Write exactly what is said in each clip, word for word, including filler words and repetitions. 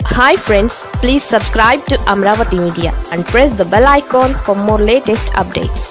Hi friends, please subscribe to Amravati Media and press the bell icon for more latest updates.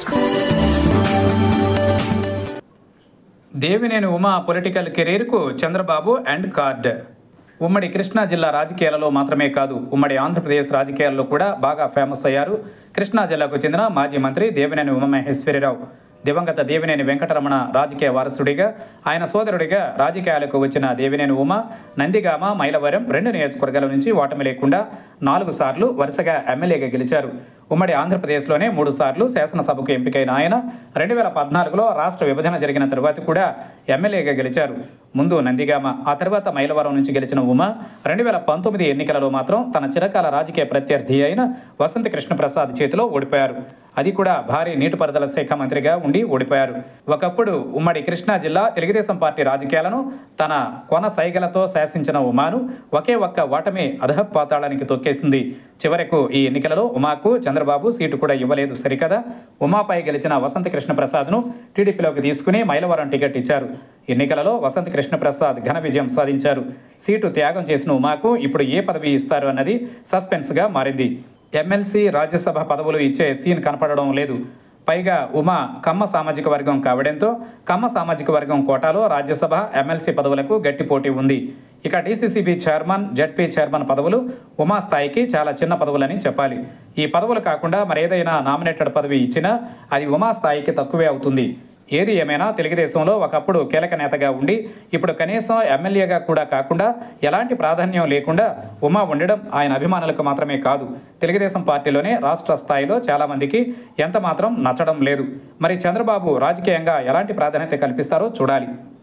Devineni Uma political కెరీర్కు Chandrababu end card. ఉమ్మడి కృష్ణా జిల్లా రాజకీయాలలో మాత్రమే కాదు, ఉమ్మడి ఆంధ్రప్రదేశ్ రాజకీయాల్లో కూడా బాగా ఫేమస్ అయ్యారు కృష్ణా జిల్లాకు చెందిన మాజీ మంత్రి దేవినేని ఉమామహేశ్వరరావు. దివంగత దేవినేని వెంకటరమణ రాజకీయ వారసుడిగా, ఆయన సోదరుడిగా రాజకీయాలకు వచ్చిన దేవినేని ఉమా నందిగామ, మైలవరం రెండు నియోజకవర్గాల నుంచి ఓటమి లేకుండా నాలుగు సార్లు వరుసగా ఎమ్మెల్యేగా గెలిచారు. ఉమ్మడి ఆంధ్రప్రదేశ్లోనే మూడు సార్లు శాసనసభకు ఎంపికైన ఆయన రెండు వేల పద్నాలుగులో రాష్ట్ర విభజన జరిగిన తరువాత కూడా ఎమ్మెల్యేగా గెలిచారు. ముందు నందిగామ, ఆ తర్వాత మైలవరం నుంచి గెలిచిన ఉమా రెండు వేల పంతొమ్మిది ఎన్నికలలో మాత్రం తన చిరకాల రాజకీయ ప్రత్యర్థి అయిన వసంత కృష్ణప్రసాద్ చేతిలో ఓడిపోయారు. అది కూడా భారీ నీటిపారుదల శాఖ మంత్రిగా ఉండి ఓడిపోయారు. ఒకప్పుడు ఉమ్మడి కృష్ణా జిల్లా తెలుగుదేశం పార్టీ రాజకీయాలను తన కొన సైగలతో శాసించిన ఉమాను ఒకే ఒక్క ఓటమి అధఃపాతాళానికి తొక్కేసింది. చివరకు ఈ ఎన్నికలలో ఉమాకు చంద్రబాబు సీటు కూడా ఇవ్వలేదు సరికదా. ఉమాపై గెలిచిన వసంత కృష్ణప్రసాద్ను టీడీపీలోకి తీసుకుని మైలవరం టికెట్ ఇచ్చారు. ఎన్నికలలో వసంత కృష్ణప్రసాద్ ఘన విజయం సాధించారు. సీటు త్యాగం చేసిన ఉమాకు ఇప్పుడు ఏ పదవి ఇస్తారు అన్నది సస్పెన్స్గా మారింది. ఎమ్మెల్సీ, రాజ్యసభ పదవులు ఇచ్చే సీన్ కనపడడం లేదు. పైగా ఉమా కమ్మ సామాజిక వర్గం కావడంతో కమ్మ సామాజిక వర్గం కోటాలో రాజ్యసభ, ఎమ్మెల్సీ పదవులకు గట్టి పోటీ ఉంది. ఇక డీసీసీబీ చైర్మన్, జెడ్పీ చైర్మన్ పదవులు ఉమా స్థాయికి చాలా చిన్న పదవులని చెప్పాలి. ఈ పదవులు కాకుండా మరేదైనా నామినేటెడ్ పదవి ఇచ్చినా అది ఉమా స్థాయికి తక్కువే అవుతుంది. ఏది ఏమైనా తెలుగుదేశంలో ఒకప్పుడు కీలక నేతగా ఉండి ఇప్పుడు కనీసం ఎమ్మెల్యేగా కూడా కాకుండా ఎలాంటి ప్రాధాన్యం లేకుండా ఉమా ఉండడం ఆయన అభిమానులకు మాత్రమే కాదు, తెలుగుదేశం పార్టీలోనే రాష్ట్ర స్థాయిలో చాలామందికి ఎంత మాత్రం నచ్చడం లేదు. మరి చంద్రబాబు రాజకీయంగా ఎలాంటి ప్రాధాన్యత కల్పిస్తారో చూడాలి.